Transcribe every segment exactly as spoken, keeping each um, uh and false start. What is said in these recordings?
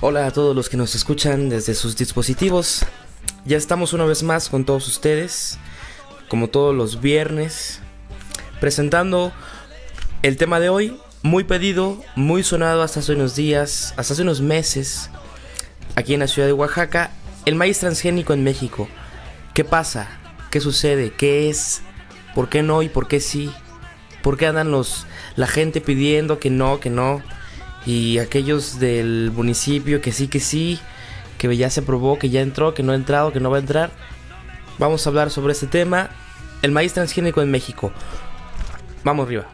Hola a todos los que nos escuchan desde sus dispositivos. Ya estamos una vez más con todos ustedes, como todos los viernes, presentando el tema de hoy, muy pedido, muy sonado hasta hace unos días, hasta hace unos meses, aquí en la ciudad de Oaxaca, el maíz transgénico en México. ¿Qué pasa? ¿Qué sucede? ¿Qué es? ¿Por qué no y por qué sí? ¿Por qué andan los, la gente pidiendo que no, que no? Y aquellos del municipio que sí, que sí, que ya se probó, que ya entró, que no ha entrado, que no va a entrar. Vamos a hablar sobre este tema, el maíz transgénico en México. Vamos arriba.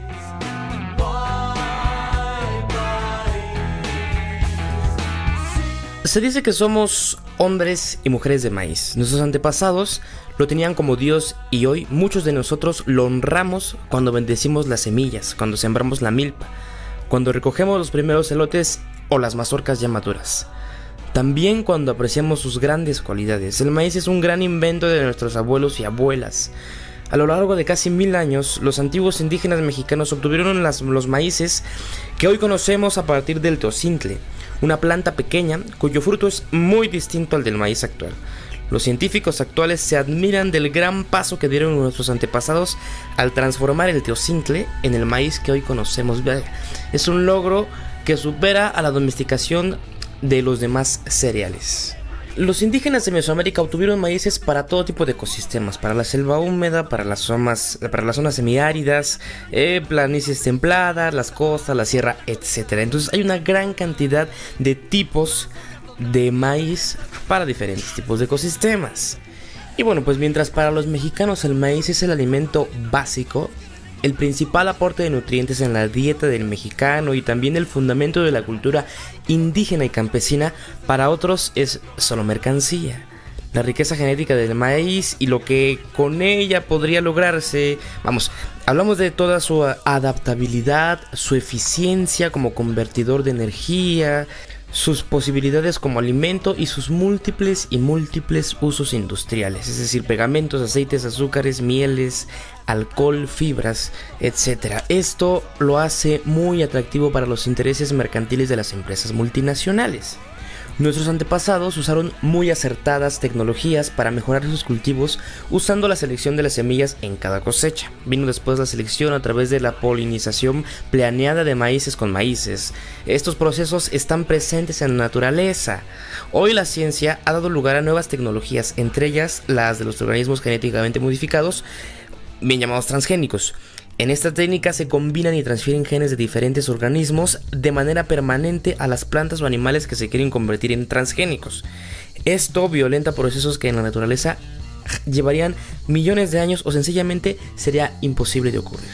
Se dice que somos hombres y mujeres de maíz. Nuestros antepasados lo tenían como Dios y hoy muchos de nosotros lo honramos cuando bendecimos las semillas, cuando sembramos la milpa, cuando recogemos los primeros elotes o las mazorcas ya maduras. También cuando apreciamos sus grandes cualidades. El maíz es un gran invento de nuestros abuelos y abuelas. A lo largo de casi mil años, los antiguos indígenas mexicanos obtuvieron las, los maíces que hoy conocemos a partir del teocintle, una planta pequeña cuyo fruto es muy distinto al del maíz actual. Los científicos actuales se admiran del gran paso que dieron nuestros antepasados al transformar el teocintle en el maíz que hoy conocemos. Es un logro que supera a la domesticación de los demás cereales. Los indígenas de Mesoamérica obtuvieron maíces para todo tipo de ecosistemas, para la selva húmeda, para las zonas, para las zonas semiáridas, eh, planicies templadas, las costas, la sierra, etcétera. Entonces hay una gran cantidad de tipos de maíz para diferentes tipos de ecosistemas. Y bueno, pues mientras para los mexicanos el maíz es el alimento básico, el principal aporte de nutrientes en la dieta del mexicano y también el fundamento de la cultura indígena y campesina, para otros es solo mercancía. La riqueza genética del maíz y lo que con ella podría lograrse, vamos, hablamos de toda su adaptabilidad, su eficiencia como convertidor de energía, sus posibilidades como alimento y sus múltiples y múltiples usos industriales, es decir, pegamentos, aceites, azúcares, mieles, alcohol, fibras, etcétera. Esto lo hace muy atractivo para los intereses mercantiles de las empresas multinacionales. Nuestros antepasados usaron muy acertadas tecnologías para mejorar sus cultivos usando la selección de las semillas en cada cosecha. Vino después la selección a través de la polinización planeada de maíces con maíces. Estos procesos están presentes en la naturaleza. Hoy la ciencia ha dado lugar a nuevas tecnologías, entre ellas las de los organismos genéticamente modificados, bien llamados transgénicos. En esta técnica se combinan y transfieren genes de diferentes organismos de manera permanente a las plantas o animales que se quieren convertir en transgénicos. Esto violenta procesos que en la naturaleza llevarían millones de años o sencillamente sería imposible de ocurrir.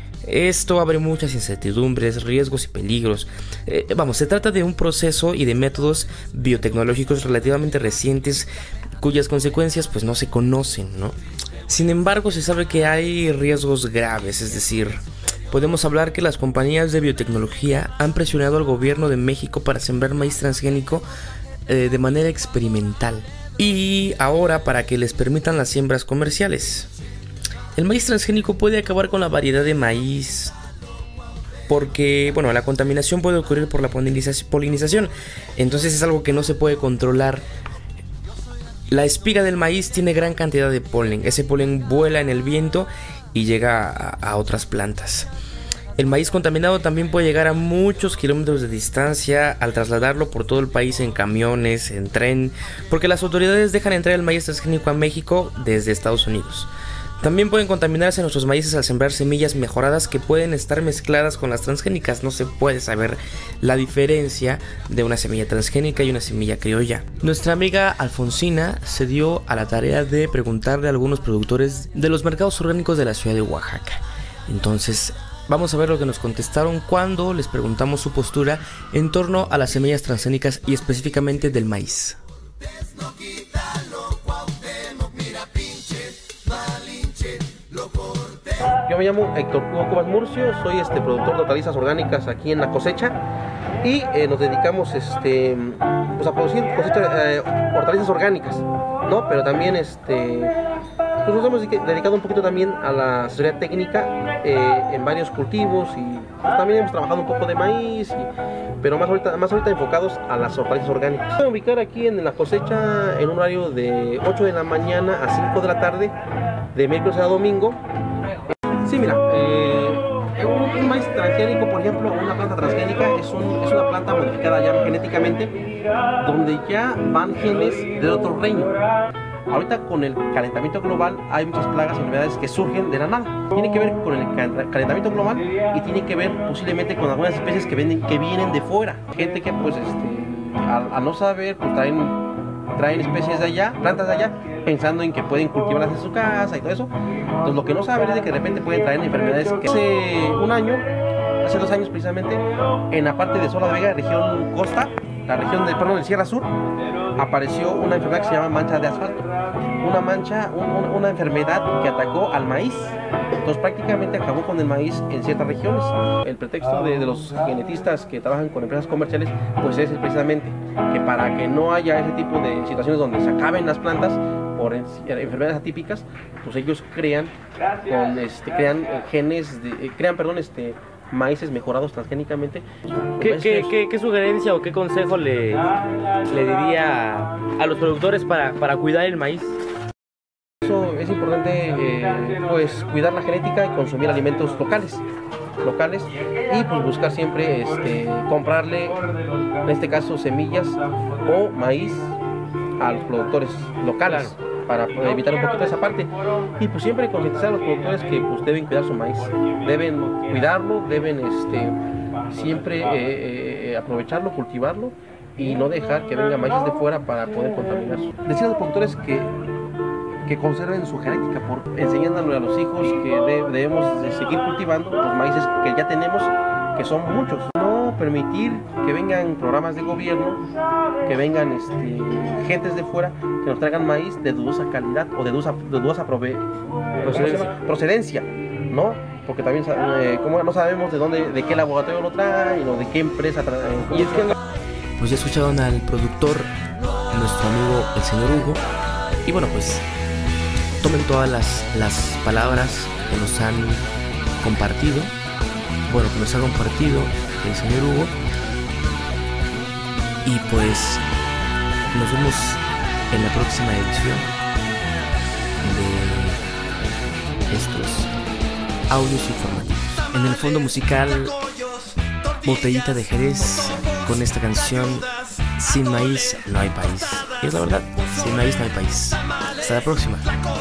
Esto abre muchas incertidumbres, riesgos y peligros. Eh, vamos, se trata de un proceso y de métodos biotecnológicos relativamente recientes cuyas consecuencias pues no se conocen, ¿no? Sin embargo, se sabe que hay riesgos graves, es decir, podemos hablar que las compañías de biotecnología han presionado al gobierno de México para sembrar maíz transgénico eh, de manera experimental y ahora para que les permitan las siembras comerciales. El maíz transgénico puede acabar con la variedad de maíz porque, bueno, la contaminación puede ocurrir por la polinización, entonces es algo que no se puede controlar. La espiga del maíz tiene gran cantidad de polen. Ese polen vuela en el viento y llega a, a otras plantas. El maíz contaminado también puede llegar a muchos kilómetros de distancia al trasladarlo por todo el país en camiones, en tren, porque las autoridades dejan entrar el maíz transgénico a México desde Estados Unidos. También pueden contaminarse nuestros maíces al sembrar semillas mejoradas que pueden estar mezcladas con las transgénicas. No se puede saber la diferencia de una semilla transgénica y una semilla criolla. Nuestra amiga Alfonsina se dio a la tarea de preguntarle a algunos productores de los mercados orgánicos de la ciudad de Oaxaca. Entonces, vamos a ver lo que nos contestaron cuando les preguntamos su postura en torno a las semillas transgénicas y específicamente del maíz. Yo me llamo Héctor Hugo Cobas Murcio, soy este productor de hortalizas orgánicas aquí en La Cosecha y eh, nos dedicamos este, pues a producir cosecha, eh, hortalizas orgánicas, ¿no? Pero también este, pues nos hemos dedicado un poquito también a la asesoría técnica eh, en varios cultivos y pues también hemos trabajado un poco de maíz y pero más ahorita, más ahorita enfocados a las hortalizas orgánicas. Se pueden ubicar aquí en la cosecha en un horario de ocho de la mañana a cinco de la tarde, de miércoles a domingo. Sí, mira, eh, un, un maíz transgénico, por ejemplo, una planta transgénica es, un, es una planta modificada ya genéticamente, donde ya van genes del otro reino. Ahorita con el calentamiento global hay muchas plagas y enfermedades que surgen de la nada. Tiene que ver con el calentamiento global y tiene que ver posiblemente con algunas especies que, venden, que vienen de fuera. Gente que pues este, al, al no saber, pues traen, traen especies de allá, plantas de allá, pensando en que pueden cultivarlas en su casa y todo eso. Entonces lo que no saben es de que de repente pueden traer enfermedades que hace un año, hace dos años precisamente, en la parte de Sola de Vega, región costa, la región de, perdón, del Sierra Sur, apareció una enfermedad que se llama mancha de asfalto. Una mancha, un, una enfermedad que atacó al maíz. Entonces prácticamente acabó con el maíz en ciertas regiones. El pretexto de, de los genetistas que trabajan con empresas comerciales, pues es precisamente que para que no haya ese tipo de situaciones donde se acaben las plantas por enfermedades atípicas, pues ellos crean, con, este, crean genes, de, crean, perdón, este, maíces mejorados transgénicamente. ¿Qué, qué, qué, ¿Qué sugerencia o qué consejo le, le diría a los productores para, para cuidar el maíz? Eso es importante, eh, pues cuidar la genética y consumir alimentos locales, locales y pues buscar siempre este, comprarle, en este caso semillas o maíz a los productores locales. Claro. Para evitar un poquito esa parte y pues siempre concientizar a los productores que pues deben cuidar su maíz, deben cuidarlo, deben este, siempre eh, eh, aprovecharlo, cultivarlo y no dejar que vengan maíces de fuera para poder contaminar. Decir a los productores que, que conserven su genética, por, enseñándole a los hijos que de, debemos de seguir cultivando los maíces que ya tenemos, que son muchos. No permitir que vengan programas de gobierno, que vengan este, gentes de fuera que nos traigan maíz de dudosa calidad o de dudosa, de dudosa prove procedencia. procedencia, ¿no? Porque también eh, como no sabemos de dónde, de qué laboratorio lo traen o de qué empresa traen. Y es que pues ya escucharon al productor, nuestro amigo el señor Hugo, y bueno, pues tomen todas las, las palabras que nos han compartido, bueno, que nos ha compartido el señor Hugo, y pues nos vemos en la próxima edición de estos audios informativos. En el fondo musical, Botellita de Jerez con esta canción Sin maíz no hay país. Y es la verdad, sin maíz no hay país. Hasta la próxima.